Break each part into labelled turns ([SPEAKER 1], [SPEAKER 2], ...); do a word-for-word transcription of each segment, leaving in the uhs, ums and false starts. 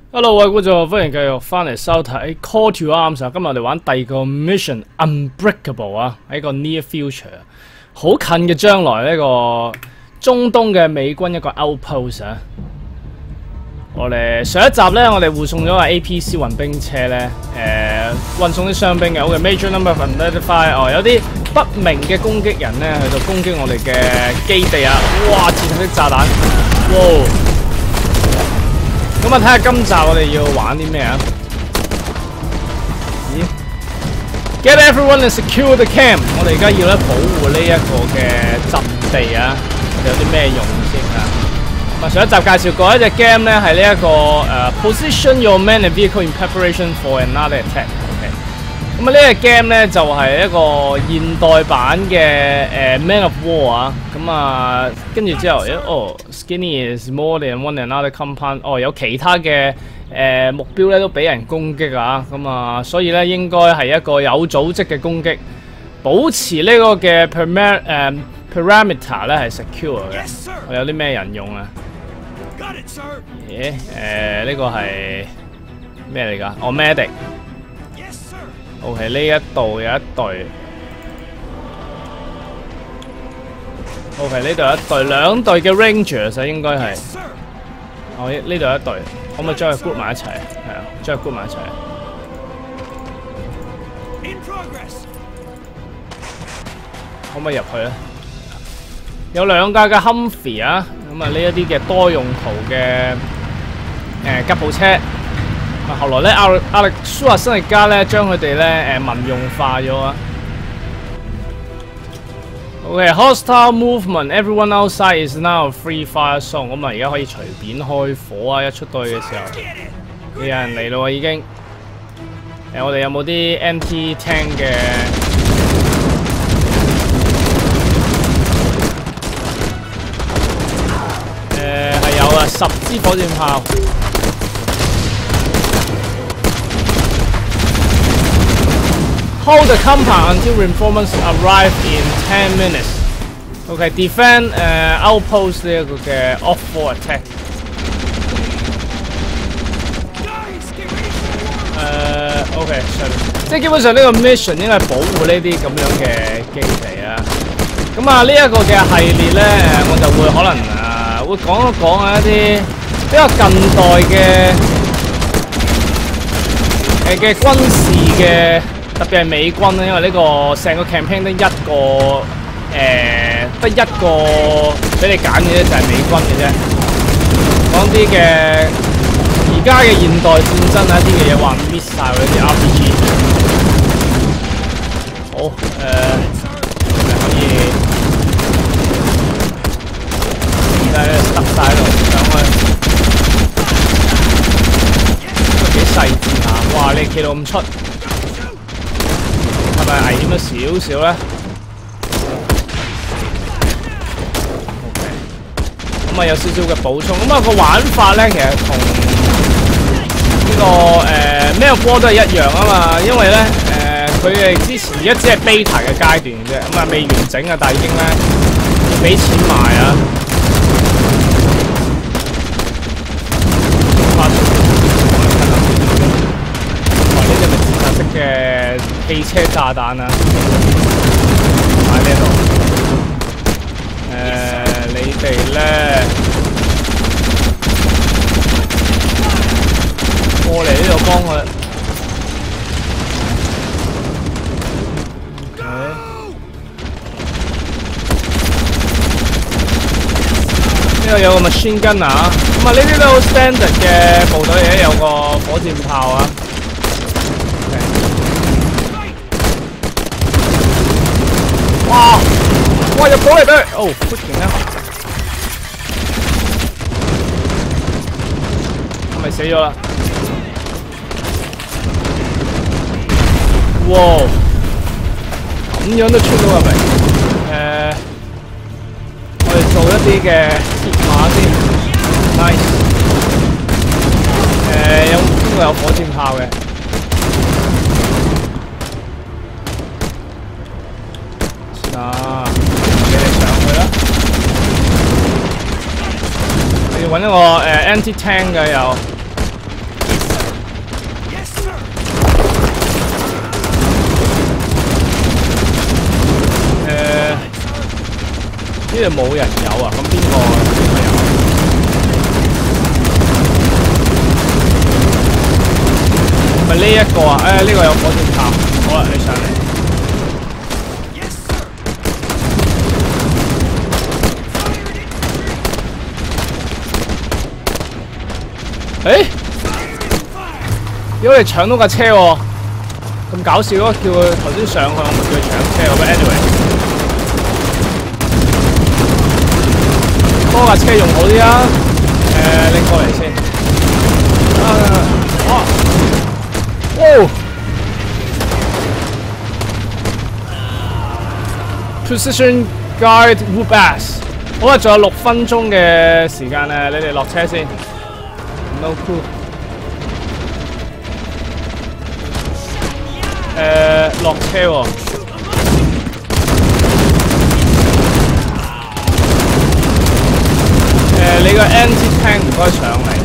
[SPEAKER 1] Hello， 各位觀眾，歡迎繼續翻嚟收睇 Call to Arms 啊！今日我哋玩第二個 Mission Unbreakable 啊，喺個 Near Future， 好近嘅將來呢個中東嘅美軍一個 outpost 啊！我哋上一集咧，我哋護送咗個 A P C 運兵車咧，誒、呃、運送啲傷兵嘅。OK， Major number of identified 哦，有啲不明嘅攻擊人咧，去到攻擊我哋嘅基地啊！哇，戰術式炸彈，哇！ 咁啊，睇下今集我哋要玩啲咩啊？咦 ？Get everyone and secure the camp。我哋而家要咧保護呢一個嘅陣地啊！我哋有啲咩用先啊？咁啊，上一集介紹過一隻 game 咧，係呢一個誒、uh, position your man and vehicle in preparation for another attack。OK。咁啊，呢個 game 咧就係、是、一個現代版嘅誒、uh, Man of War 啊。咁啊，跟住之後，哦 ，Skinny is more than one another compound。哦，有其他嘅誒、呃、目標咧都俾人攻擊啊。咁啊，所以咧應該係一個有組織嘅攻擊，保持呢個嘅 parameter 誒 parameter 咧係 secure 嘅。Yes, 我有啲咩人用啊？咦？誒呢個係咩嚟㗎？哦 medic。OK， 呢一度有一隊。 OK， 呢度有一隊，兩隊嘅 Rangers 啊，應該係。哦，呢度有一隊，可唔可以將佢 group 埋一齊？係啊，將佢 group 埋一齊。可唔可以入去咧？有兩架嘅 Humvee 啊，咁啊呢一啲嘅多用途嘅誒吉普車。啊，後來咧亞歷亞歷舒華辛力加咧將佢哋咧誒民用化咗啊。 OK， hostile movement. Everyone outside is now a free fire zone。咁啊，而家可以隨便開火啊！一出隊嘅時候，有人嚟咯已經。誒，我哋有冇啲 anti tank 嘅？誒係有啊，十支火箭炮。 Hold the compound until reinforcements arrive in ten minutes. OK, defend 誒、uh, outpost 呢一個嘅 off-four attack。誒 OK， 即係基本上呢個 mission 應該係保護呢啲咁樣嘅基地啊。咁啊，呢一個嘅系列咧，我就會可能啊會講一講一啲比較近代嘅誒嘅軍事嘅。 特別係美軍咧，因為呢個成個 campaign 得一個誒，得、呃、一個俾你揀嘅啫，就係、是、美軍嘅啫。講啲嘅而家嘅現代戰爭啊，啲嘅嘢話 miss 曬嗰啲 R P G。好誒，係、呃、可以而家咧塞曬喺度上去，都幾細緻下。哇！你企到咁出〜 係咪危險咗少少咧 ？OK， 咁啊有少少嘅補充。咁啊個玩法咧，其實同呢、這個誒咩波都係一樣啊嘛。因為咧誒佢哋之前而家只係 beta 嘅階段嘅啫，咁啊未完整啊，但係已經咧要俾錢買啊。嘅汽車炸彈啊！喺呢度。誒、呃，你哋咧過嚟呢度幫佢。OK。呢度有個 machine gun 啊！咁啊，呢啲都好 standard 嘅部隊嚟，有個火箭炮啊！ 哇！哇入到嚟俾佢，哦，好勁啊！係咪死咗啦？哇！咁樣都穿到入嚟。誒，我哋做一啲嘅鐵馬先 ，nice。誒，有邊個有火箭炮嘅？ 啊！俾你上去啦！你要揾一個誒 anti tank 嘅又呢度冇人有啊，咁邊個邊個有？咪呢一個啊？誒、哎，呢、這個有火箭炮，好啦，你上嚟。誒，因為搶到架車喎、哦，咁搞笑咯！叫佢頭先上去，我咪叫佢搶車喎。不過 anyway， 多架車用好啲啊！誒，拎過嚟先。啊！哇！哇 ！Precision Guide Whoop Ass。好啦，仲有六分鐘嘅時間咧，你哋落車先。No cool。誒，落車喎。誒，你個 anti-tank 唔該上嚟。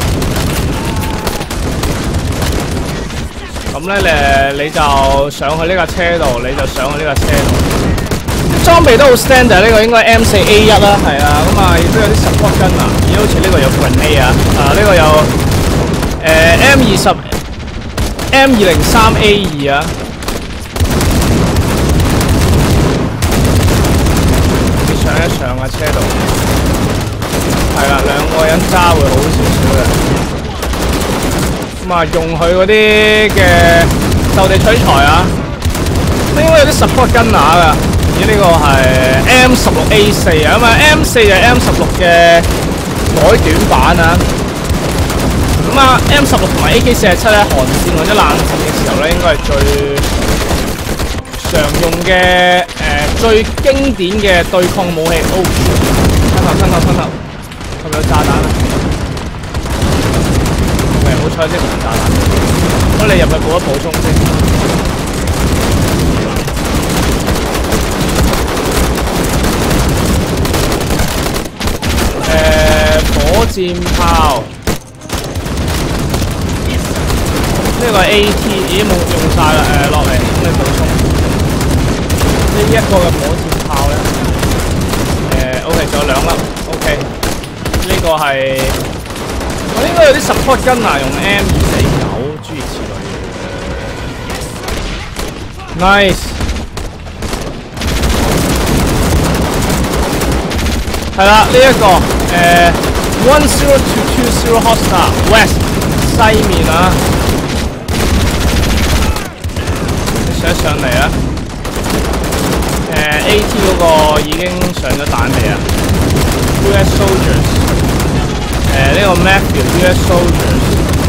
[SPEAKER 1] 咁咧，誒，你就上去呢架車度，你就上去呢架車度。裝備都好 standard， 呢個應該 M 四 A 一啦，係啊，咁啊亦都有啲 support gun 啊，而好似呢個有 grenade 啊，啊呢、這個有誒 M 二十 M 二零三 A 二啊，你上一上架車度，係啦，兩個人揸會好少少嘅，咁啊用佢嗰啲嘅就地取材啊，應該有啲 support gun 㗎。而呢個係 M 十六 A 四啊，咁啊 M 四就係 M 十六嘅改短版啊。咁啊 M 十六同埋 A K 四十七咧，韓戰或者冷戰嘅時候咧，應該係最常用嘅誒、呃、最經典嘅對抗武器。哦，身後身後身後，係咪有炸彈啊？誒，好彩即係炸彈。咁你入去補一補充先。誒、呃、火箭炮，呢、這個 A T 已經冇用晒啦。誒落嚟，咁你補充呢一個嘅火箭炮咧。誒 OK， 仲有兩粒 OK。呢個係我應該有啲 support gun啊，用 M 二四九諸如此類。Nice。係啦，呢、這、一個誒 one zero two two zero hostile west 西面啊，你上一上嚟啊！誒、呃、A T 嗰個已經上咗彈未啊 ？U S soldiers 誒、呃、呢、這個 Matthew U S soldiers，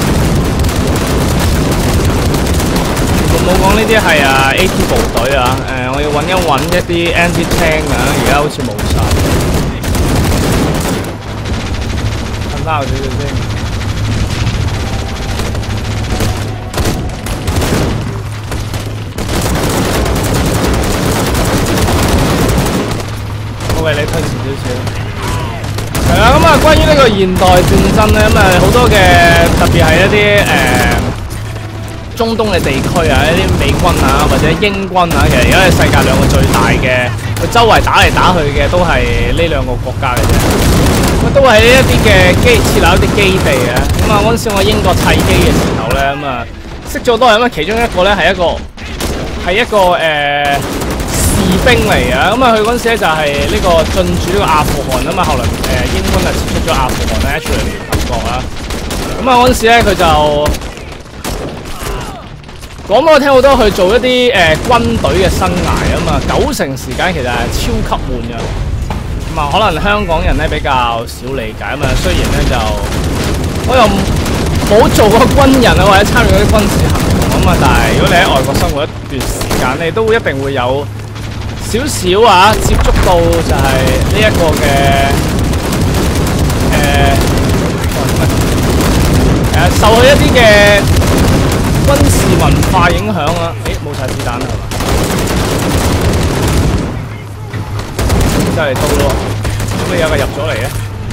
[SPEAKER 1] 我冇講呢啲係啊 A T 部隊啊，誒、呃、我要揾一揾一啲 anti-tank 啊，而家好似冇晒。撈少少先。我為你推遲少少。係啦，咁啊，關於呢個現代戰爭咧，咁啊好多嘅特別係一啲誒、呃、中東嘅地區啊，一啲美軍啊或者英軍啊，其實而家係世界兩個最大嘅，佢周圍打嚟打去嘅都係呢兩個國家嘅啫。都係呢一啲嘅基設立一啲基地啊，咁啊嗰陣時我英國砌機嘅時候咧，咁啊識咗好多人啊，其中一個咧係一個係一個誒、呃、士兵嚟啊，咁啊佢嗰陣時咧就係呢個進駐呢個阿富汗啊嘛，後來誒、呃、英軍啊撤出咗阿富汗咧，出嚟聯合國啊，咁啊嗰陣時咧佢就講俾我聽好多佢做一啲誒、呃、軍隊嘅生涯啊嘛，九成時間其實係超級悶嘅。可能香港人咧比較少理解啊嘛，雖然咧就我又冇做過軍人啊，或者參與嗰啲軍事行動啊嘛，但係如果你喺外國生活一段時間，你都一定會有少少啊接觸到就係呢一個嘅誒誒受佢一啲嘅軍事文化影響啊。誒冇晒子彈啦係嘛？真係到咯，咁你有個入咗嚟嘅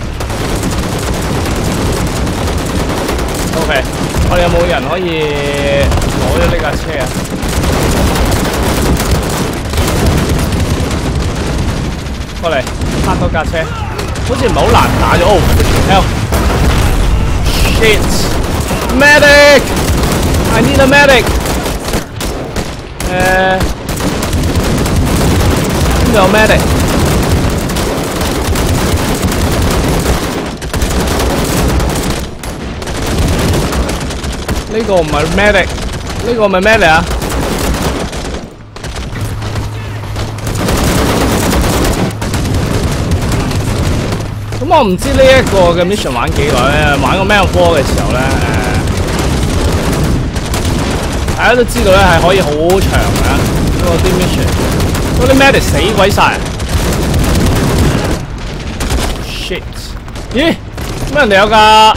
[SPEAKER 1] ？OK， 我哋有冇人可以攞咗呢架車啊？ 過嚟，拍多架車，好似唔係好難打咗。哦 ，hell，shit，medic，I need a medic。誒，邊度有 medic？ 呢個唔係 medic， 呢個咪 medic 啊？咁我唔知呢一個嘅 mission 玩幾耐咧，玩個 Man of War 嘅時候咧，誒，大家都知道咧係可以好長嘅嗰啲 mission， 嗰啲 medic 死鬼晒 ！shit， 咦？乜人哋有架？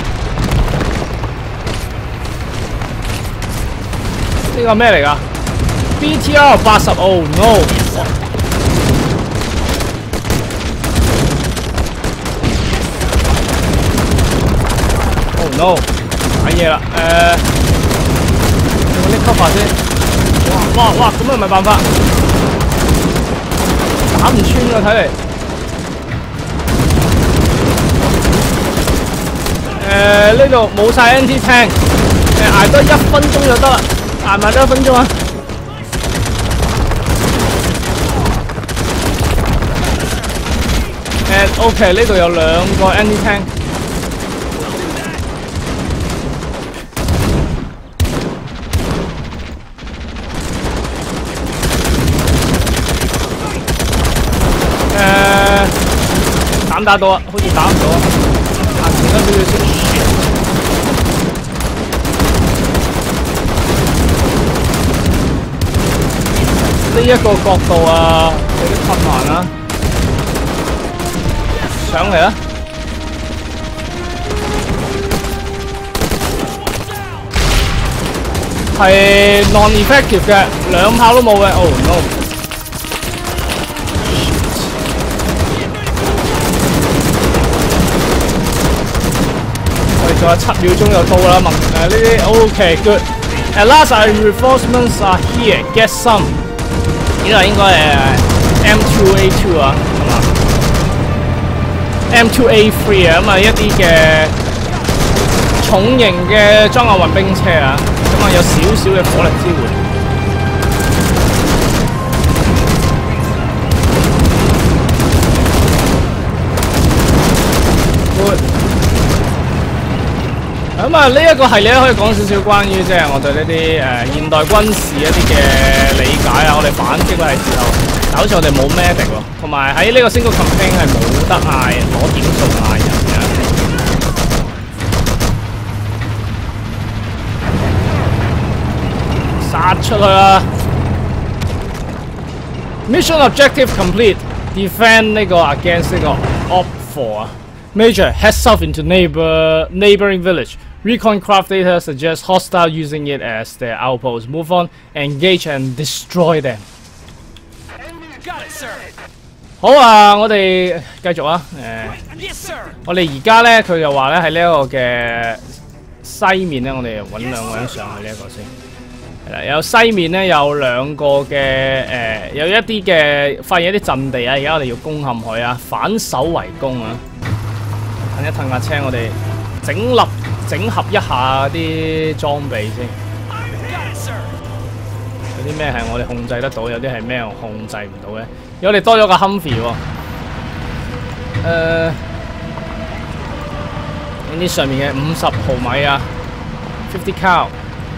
[SPEAKER 1] 呢個咩嚟㗎 ？B T R 八十 ，Oh no！Oh no！ 買嘢啦，誒，用啲 cover 先。哇哇哇！咁又唔係辦法，打唔穿㗎睇嚟。誒，呢度冇晒 anti tank， 誒捱多一分鐘就得啦。捱埋多一分鐘啊！誒 ，OK， 呢度有兩個 anti tank。誒，打唔打到啊？好似打唔到啊！行前多少少先。呢一個角度啊，有啲困難啊！上嚟啦！係 non-effective 嘅，兩炮都冇嘅。Oh no！ 我哋仲有七秒鐘就到啦，問誒呢啲 OK good。At last, our reinforcements are here. Get some. 呢個應該係 M two A two 啊，係嘛 ？M two A three 啊，咁啊一啲嘅重型嘅裝甲運兵車啊，咁啊有少少嘅火力支援。咁啊，呢一個系列可以講少少關於即係我對呢啲誒現代軍事一啲嘅理解啊，我哋反擊嘅時候，但好似我哋冇 medic 喎，同埋喺呢個 single campaign 係冇得嗌攞點數嗌人嘅，殺出去啦 ！Mission objective complete. Defend 呢個 against 呢個 op four 啊。Major, head south into neighbor neighboring village. Recon craft data suggests hostile using it as their outpost. Move on, engage and destroy them. Got it, sir. 好啊，我哋繼續啊。誒， yes, sir. 我哋而家咧，佢就話咧喺呢一個嘅西面咧，我哋揾兩個人上去呢一個先。係啦，有西面咧有兩個嘅誒，有一啲嘅發現一啲陣地啊，而家我哋要攻陷佢啊，反守為攻啊。褪一褪架車，我哋整立整合一下啲裝備先。有啲咩係我哋控制得到，有啲係咩我控制唔到嘅。我哋多咗個 Humvee 喎。誒，呢啲上面嘅五十毫米啊 ，fifty cal。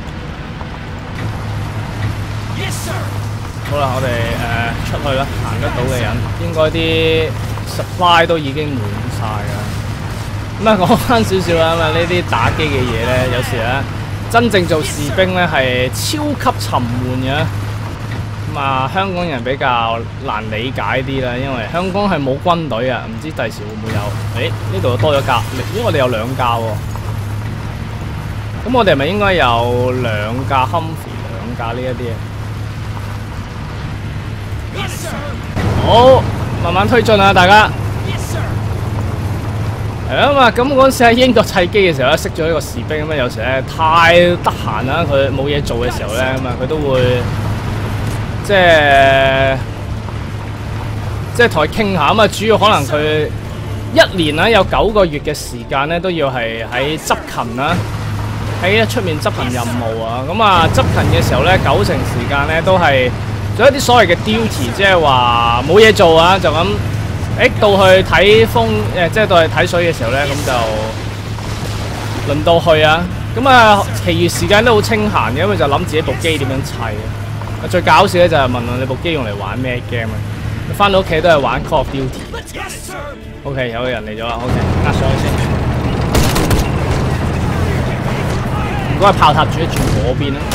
[SPEAKER 1] 好啦，我哋誒出去啦，行得到嘅人，應該啲 supply 都已經滿晒㗎。咁啊，講翻少少啦，咁啊呢啲打機嘅嘢咧，有時咧真正做士兵咧係超級沉悶嘅。咁啊，香港人比較難理解啲啦，因為香港係冇軍隊啊，唔知第時會唔會有？誒，呢度多咗架，因為我哋有兩架喎。咁我哋係咪應該有兩架 Humvee， 兩架呢一啲嘢？ Yes, sir. 好，慢慢推進啊，大家。係啊嘛，咁嗰陣時喺英國砌機嘅時候咧，識咗呢個士兵咁啊，有時咧太得閒啦，佢冇嘢做嘅時候咧，咁啊佢都會即係即係同佢傾下咁啊。主要可能佢一年啦有九個月嘅時間咧，都要係喺執勤啦，喺出面執行任務啊。咁啊執勤嘅時候咧，九成時間咧都係做一啲所謂嘅 duty， 即係話冇嘢做啊，就咁誒到去睇風誒，即係到去睇水嘅時候咧，咁就輪到去啊。咁啊，其餘時間都好清閒嘅，因為就諗自己部機點樣砌啊。最搞笑咧就係問我你部機用嚟玩咩 game 啊？翻到屋企都係玩 Call of Duty。OK， 有個人嚟咗啦。OK， 壓上去先。唔該，炮塔住一住嗰邊啦。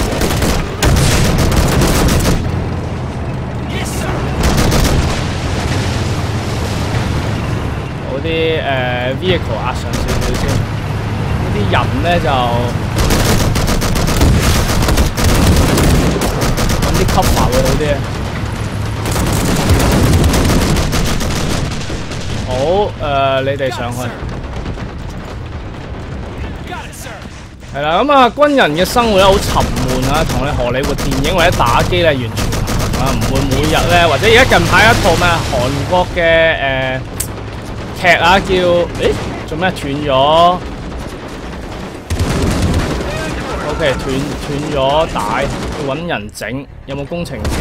[SPEAKER 1] 嗰啲誒 vehicle 壓上少少先。啲人咧就揾啲 cover 會好啲。好，誒、呃，你哋上去。係啦，咁啊，軍人嘅生活咧好沉悶啊，同你荷里活電影或者打機咧完全唔同啊，唔會每日咧，或者而家近排一套咩韓國嘅誒劇啊，叫誒做咩斷咗？ O.K. 斷斷咗帶，要揾人整，有冇工程師？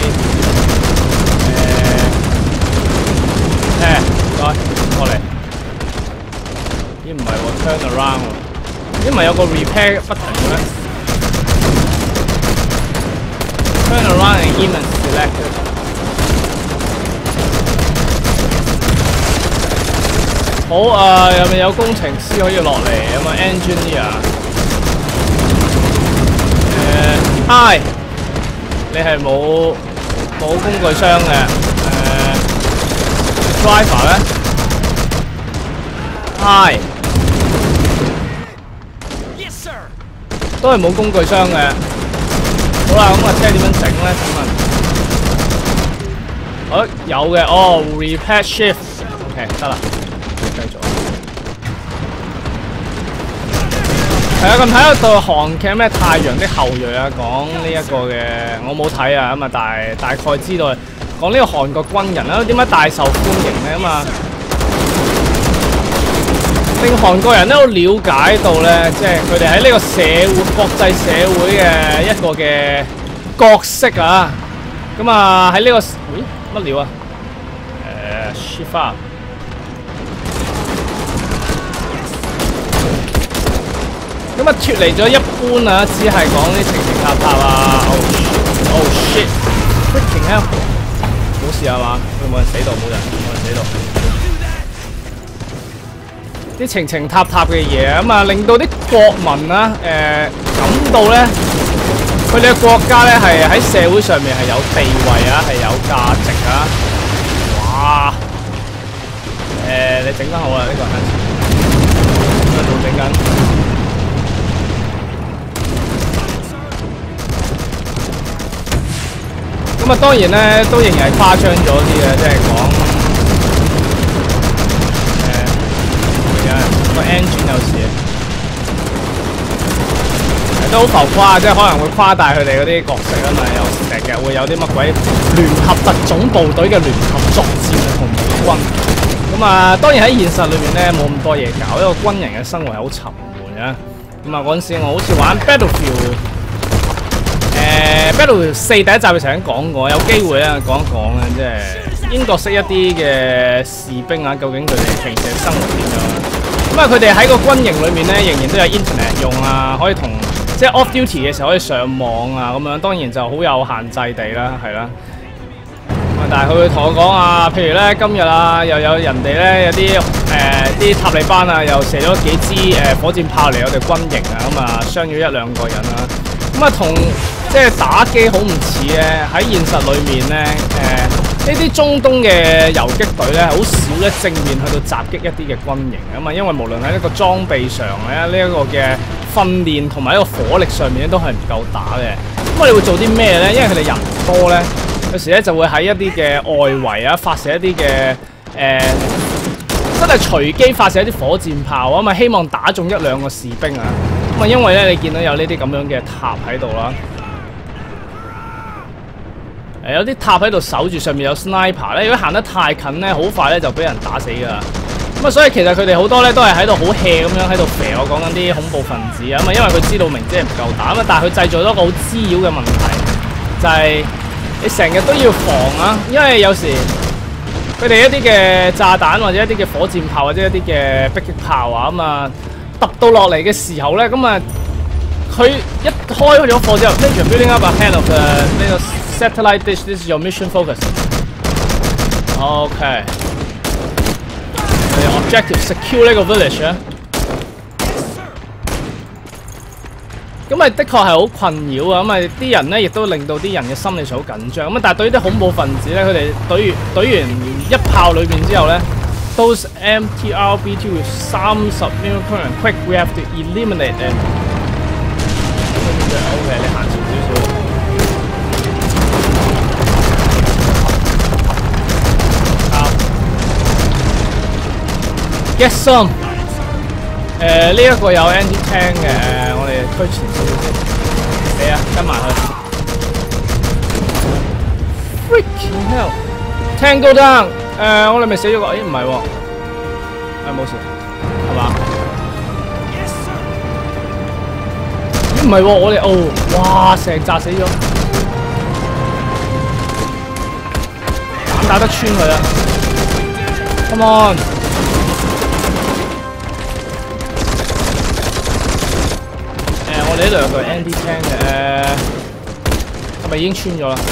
[SPEAKER 1] 誒誒，唔該，過嚟。咦唔係喎 ，turn around 喎，咦唔係有個 repair button 嘅咩 ？Turn around and even select。好啊，有咪有工程師可以落嚟？有冇 engineer？ Hi， 你係冇冇工具箱嘅？誒 ，driver 咧 ？Hi， Yes sir， 都係冇工具箱嘅。好啦，咁個車點樣整咧？請問？哦，有嘅，哦 ，repair shift，OK， 得啦，繼續。 係啊，近排有套韓劇咩《太陽的後裔》啊，講呢一個嘅我冇睇啊，咁啊，但係大概知道講呢個韓國軍人啦，點解大受歡迎咧？咁啊，令韓國人都了解到咧，即係佢哋喺呢個社會國際社會嘅一個嘅角色啊。咁啊喺呢個咦乜料啊？誒 ，shift。 咁啊，脫離咗一般啊，只係講啲情情塔塔啊 ，oh oh shit，freaking hell， 冇事係嘛？冇人死到，冇人，冇人死到。啲情情塔塔嘅嘢咁啊，令到啲國民啊，誒、呃、感到咧，佢哋嘅國家咧係喺社會上面係有地位啊，係有價值啊。哇！誒、呃，你整得好啊，呢、這個喺度整緊。 咁啊，當然咧都仍然係誇張咗啲嘅，即係講誒，係啊，個 engine 有事，都好浮誇，即係可能會誇大佢哋嗰啲角色啊嘛，有成日會有啲乜鬼聯合特種部隊嘅聯合作戰啊，同美軍。咁啊，當然喺現實裏面咧冇咁多嘢搞，因為軍人嘅生活係好沉悶啊。咁啊，嗰陣時我好似玩 Battlefield。 誒 Battlefield 四第一集嘅時候講過，有機會咧講一講咧，即係英國式一啲嘅士兵啊，究竟佢哋平時嘅生活點樣？咁啊，佢哋喺個軍營裏面咧，仍然都有 internet 用啊，可以同即係 off duty 嘅時候可以上網啊，咁樣當然就好有限制地啦，係啦。但係佢會同我講啊，譬如咧今日啊，又有人哋咧有啲誒啲塔利班啊，又射咗幾支誒火箭炮嚟我哋軍營啊，咁啊傷咗一兩個人啊。 咁啊，同即係打機好唔似咧，喺現實裏面咧，誒呢啲中東嘅游擊隊咧，好少咧正面去到襲擊一啲嘅軍營啊嘛，因為無論喺一個裝備上咧，呢一個嘅訓練同埋一個火力上面咧，都係唔夠打嘅。咁我哋會做啲咩咧？因為佢哋人多咧，有時咧就會喺一啲嘅外圍啊，發射一啲嘅誒，真係隨機發射一啲火箭炮啊嘛，希望打中一兩個士兵啊。 咁啊，因為咧，你見到有呢啲咁樣嘅塔喺度啦。 誒有啲塔喺度守住，上面有 sniper 咧。如果行得太近咧，好快咧就俾人打死㗎。咁啊，所以其實佢哋好多咧都係喺度好 hea 咁樣喺度肥。我講緊啲恐怖分子啊，咁啊，因為佢知道明知係唔夠打啊，但係佢製造咗一個好滋擾嘅問題，就係、是、你成日都要防啊，因為有時佢哋一啲嘅炸彈或者一啲嘅火箭炮或者一啲嘅迫擊炮啊，咁啊揼到落嚟嘅時候咧，咁啊佢一開咗火之後 ，Major building up ahead of the 呢個 satellite dish. This is your mission focus. OK. Objective secure 呢個 village 啊，咁咪的確係好困擾啊！咁咪啲人咧，亦都令到啲人嘅心理上好緊張。咁啊，但係對於啲恐怖分子咧，佢哋懟懟完一炮裏邊之後咧 ，those M T R B two with 三十 million current quick, we have to eliminate them. OK， 你行前少少。Get some。誒呢一個有 anti-tank 嘅，誒我哋推前少少先。你啊，跟埋去。Freaking hell！Tank go down。誒我哋咪死咗個？咦唔係喎，誒冇事，係嘛？咦唔係喎，我哋哦，哇成紮死咗，打得穿佢啊 ！Come on！我哋呢度有個 anti-tank 嘅，係咪已經穿咗啦？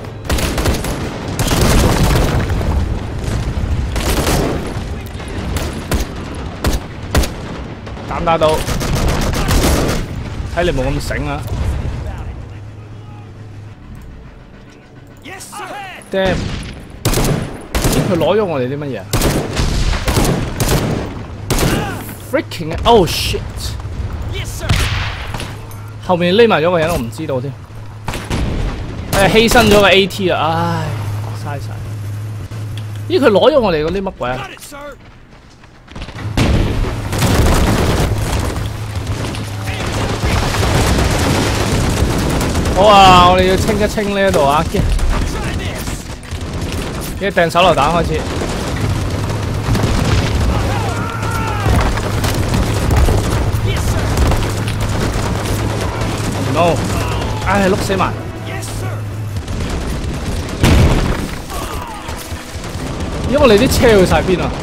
[SPEAKER 1] 打唔打到？睇你冇咁醒啊 ！Damn！ 佢攞咗我哋啲乜嘢 ？Freaking oh shit！後面匿埋咗個人，我唔知道添。誒，犧牲咗個 A T 啦，唉，嘥晒。咦，佢攞咗我哋嗰啲乜鬼啊？好啊，我哋要清一清呢一度啊。跟住掟手榴彈開始。no， 唉，碌死埋！因為我哋啲車去晒邊啊？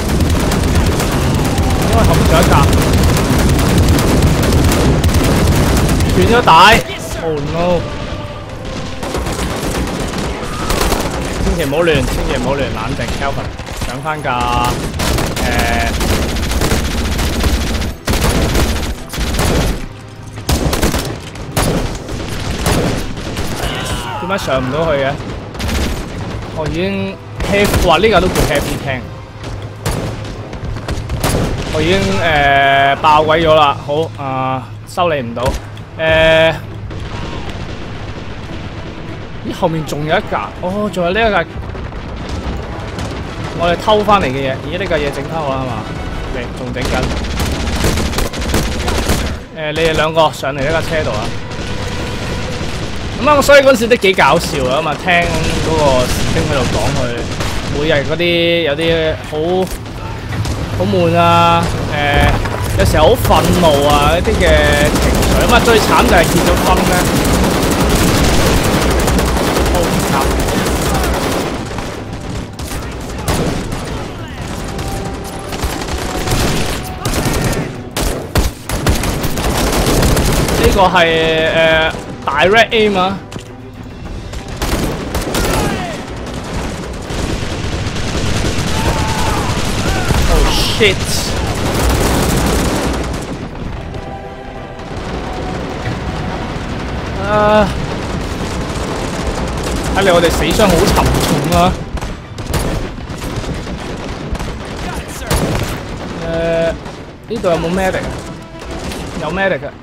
[SPEAKER 1] 因為後面仲有一架，斷咗帶。Oh no！ 千祈唔好亂，千祈唔好亂，冷靜 ，Kelvin， 上翻架誒。點解上唔到去嘅？我已經 heavy， 哇！呢架都叫 heavy tank。我已經誒、呃、爆鬼咗啦，好啊、呃，修理唔到。誒、呃，咦？後面仲有一架，哦，仲有呢一架，我哋偷翻嚟嘅嘢。咦？呢架嘢整翻好啦係嘛？嚟，仲整緊。誒、呃，你哋兩個上嚟呢架車度啊！咁啊，所以嗰陣時都幾搞笑啊嘛，聽嗰個士兵喺度講佢每日嗰啲有啲好好悶啊，誒、呃、有時候好憤怒啊一啲嘅情緒啊嘛，最慘就係結咗婚咧，好慘。呢個係誒。Direct aim 啊 ！Oh shit！ 啊！睇嚟我哋死傷好沉重啊！誒，呢度有冇 medic？ 有 medic 嘅。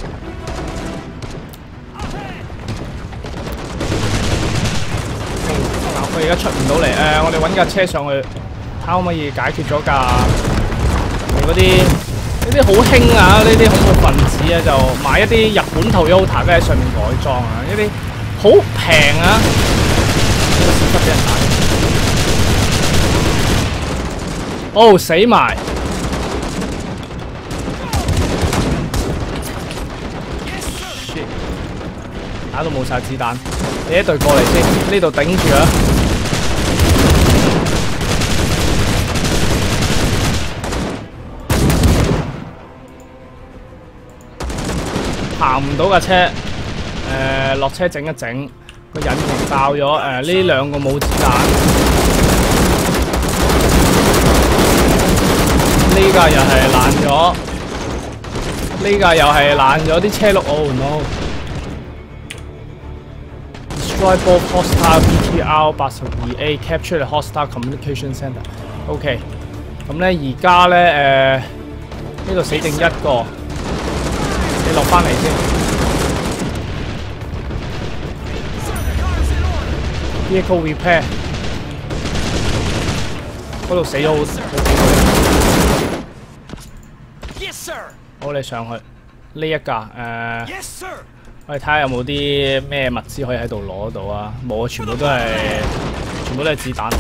[SPEAKER 1] 佢而家出唔到嚟，誒、呃，我哋揾架車上去，睇可唔可以解決咗架嗰啲呢啲好興啊！呢啲恐怖分子啊，就買一啲日本 Toyota 跟喺上面改裝啊，一啲好好平啊！呢個屎忽俾人打。哦，死埋！打到冇晒子彈，你一隊過嚟先，呢度頂住啊！行唔到架車，誒、呃、落車整一整，個引擎爆咗，誒呢兩個冇子彈，呢架又係爛咗，呢架又係爛咗啲車轆 ，oh no！Destroy both hostile B T R 八十二 A capture the hostile communication center。OK， 咁咧而家咧誒呢度死剩一個。你落翻嚟先 ，vehicle repair 嗰度死咗好好幾個人。好，你上去呢一架誒， yes, 我哋睇下有冇啲咩物資可以喺度攞到啊？冇啊，全部都係全部都係子彈。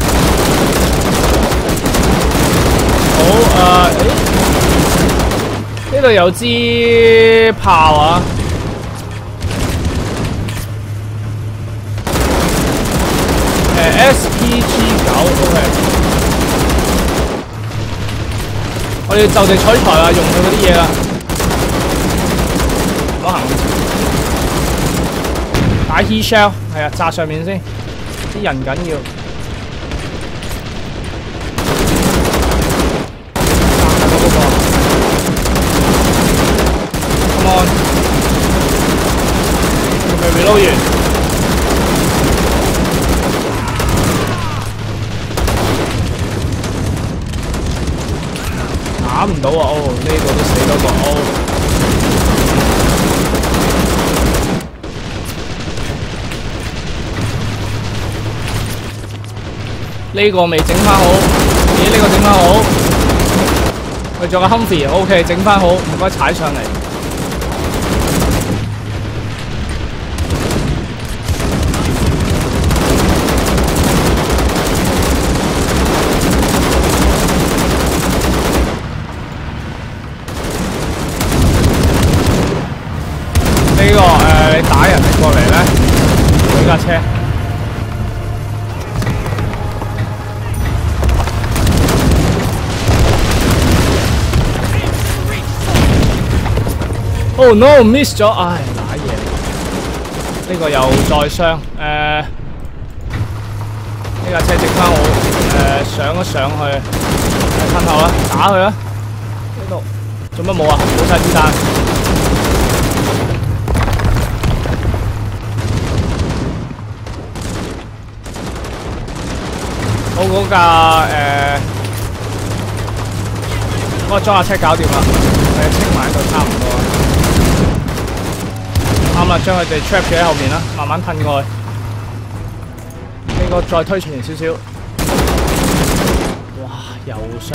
[SPEAKER 1] 好誒，誒、呢度有支炮啊！誒 S P G 九 OK， 我哋就地取材啊，用佢嗰啲嘢啦。攞行打 heat shell 係啊，炸上面先，啲人緊要。reload 完，打唔到啊！哦，呢個都死多個哦。呢個未整翻好，咦？呢個整翻好，佢仲有個 Humphrey，OK， 整翻好，唔該踩上嚟。呢、這個誒、呃，你打人哋過嚟咧，呢架車。Oh no， miss 咗，唉，打嘢。呢、這個又再傷，誒、呃，呢架車整翻好，誒、呃，上一上去，褪後啦，打佢啦。呢度做乜冇啊？冇晒子彈。好嗰架誒，嗰個裝甲車搞掂啦，誒清埋佢差唔多。啱啦，將佢哋 trap 住喺後面啦，慢慢褪過去。呢個再推前少少。哇，又傷。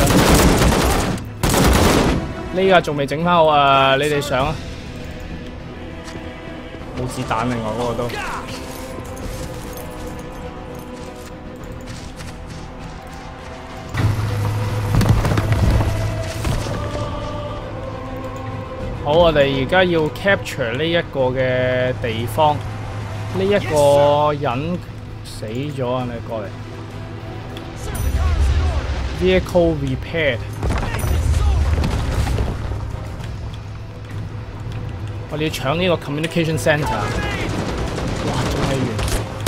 [SPEAKER 1] 呢個仲未整翻好啊！你哋上啊！冇子彈，另外嗰個都。好，我哋而家要 capture 呢一個嘅地方。呢、這、一個人死咗啊！你過嚟 ，vehicle repaired。我哋要搶呢個 communication centre。哇，仲未完。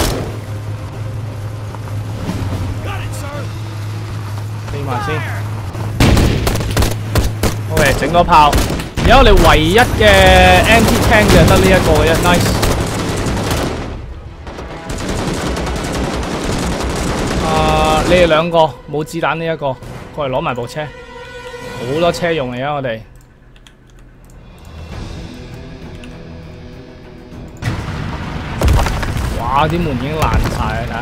[SPEAKER 1] 飛埋先。OK， 整多炮。而家我哋唯一嘅 anti tank 就得呢一個嘅啫 ，nice。啊，你哋兩個冇子彈呢一個，過嚟攞埋部車，好多車用嚟啊！我哋。哇！啲門已經爛晒啦，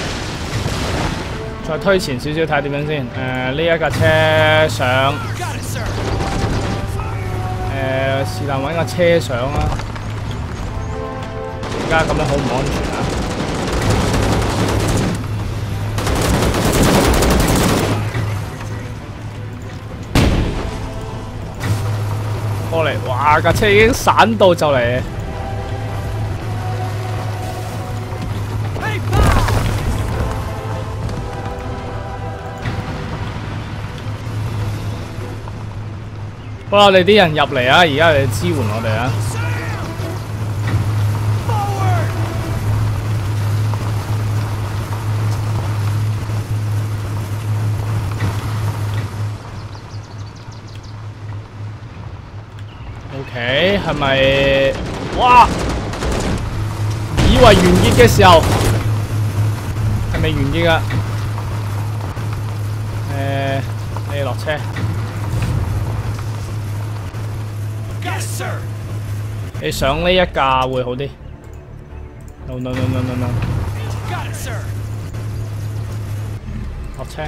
[SPEAKER 1] 睇下。再推前少少睇點樣先。誒、呃，呢一架車上。 誒是但揾架車上啦。而家咁樣好唔安全啊！過嚟，哇！架車已經散到就嚟。 好啦，我哋啲人入嚟啊！而家嚟支援我哋啊！OK， 係咪？哇！以為完結嘅時候，係未完結㗎？誒，你落車。 你上呢一架會好啲。No no no no no no。落車。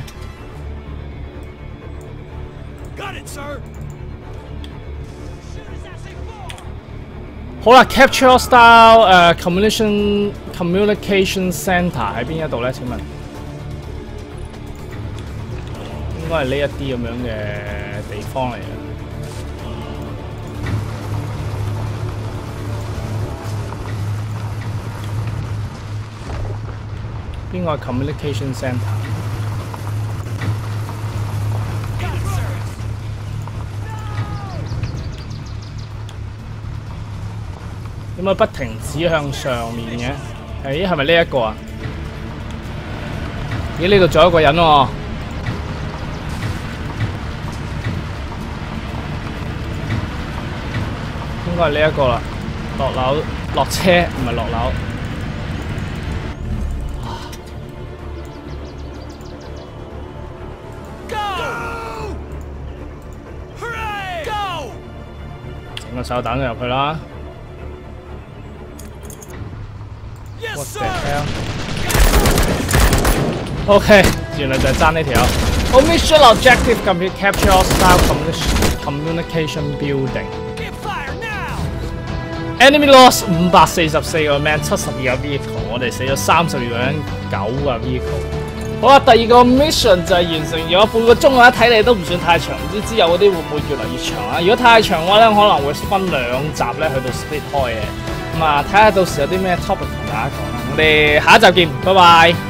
[SPEAKER 1] 好啦 ，capture style 誒 communication communication centre 喺邊一度咧？請問？應該係呢一啲咁樣嘅地方嚟嘅。 邊個係 communication centre？ 點解不停指向上面嘅？誒，係咪呢一個啊？咦，呢度仲有一個人喎。應該係呢一個啦。落樓落車，唔係落樓。 個手彈咗入去啦。What the hell? OK， 原來就係爭呢條。Oh, mission objective complete. Capture all style communication building. Enemy loss 五百四十四個 man， 七十二個 vehicle， 我哋死咗三十二個人，九個 vehicle。 好啦，第二個 mission 就係完成咗半個鐘啊！睇嚟都唔算太長，唔知之後嗰啲會唔會越嚟越長啊？如果太長嘅話咧，可能會分兩集咧去到 split 開嘅。咁啊，睇下到時有啲咩 topic 同大家講啦。我哋下一集見，拜拜。